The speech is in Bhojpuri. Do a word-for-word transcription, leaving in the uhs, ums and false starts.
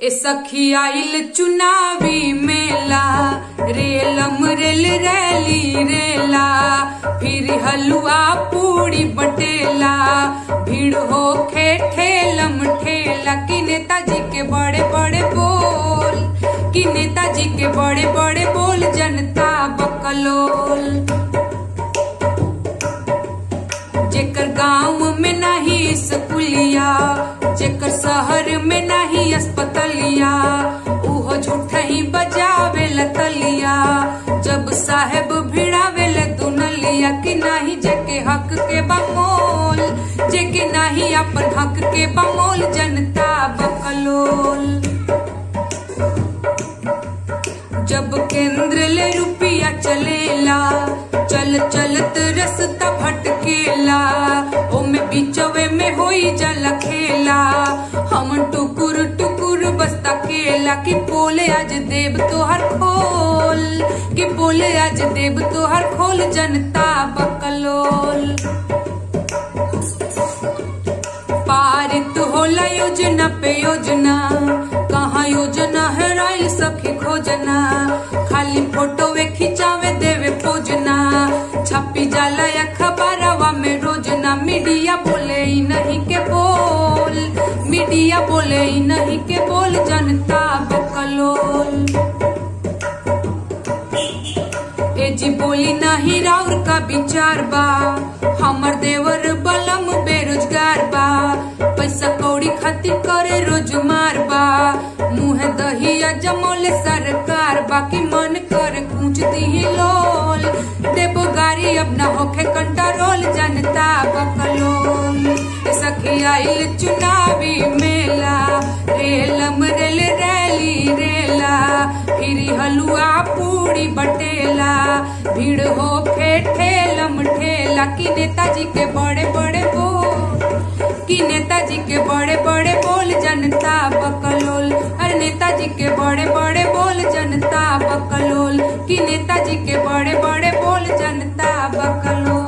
ए सखी आइल चुनावी मेला, रेलम रेल रैली रेला, फिर हलवा पूड़ी बटेला, भीड़ होखे ठेलम ठेला। कि नेताजी के बड़े बड़े बोल, कि नेताजी के बड़े बड़े बोल, जनता बकलोल। जेकर गांव में नहीं स्कूलिया, जेकर शहर में नहीं अस्पतालिया, उहो झूठ ही बजावे लतलिया, जब साहेब भिड़ावे ल दुनलिया। कि नहीं जेके हक के बमोल, जेके नहीं अपन हक के बमोल, जनता बकलोल। जब केंद्र ले रुपया चलेला, चल चलत रस्ता भटकेला, ओमे बीचवे में होई जल खेला, हम टुकुर टुकुर बस्ता केला। कि बोले आज देव तोहर खोल, कि बोले आज देव तोहर खोल, जनता बकलोल। पारित होला योजना पे योजना, कहाँ योजना है राइल सखी खोजना, खाली फोटो वे खिंचावे देवे पोजना, छपी जाला अखबारवा में रोजना। मीडिया बोले ही नहीं के बोल, मीडिया बोले ही नहीं के बोल, जनता बकलोल। ए जी बोली नहीं राउर का विचार बा, हमर देवर बलम बेरोजगार बा, पैसा कौड़ी खातिर करे रोज मार बा, मुँह दहिया जमौले सरकार बा। कि मन कर कूच दी लोल, देबो गाड़ी अब न होखे कंट्रोल, जनता बकलोल। सखी आइल चुनावी मेला, रेलम रेल रैली रेला, फिर हलवा पूड़ी बटेला, भीड़ होखे ठेलम ठेला। कि नेताजी के बड़े बड़े बोल, कि नेताजी के बड़े बड़े बोल, जनता बकलोल। अरे नेताजी के बड़े बड़े बोल, जनता बकलोल। कि नेताजी के बड़े बड़े बोल, जनता बकलोल।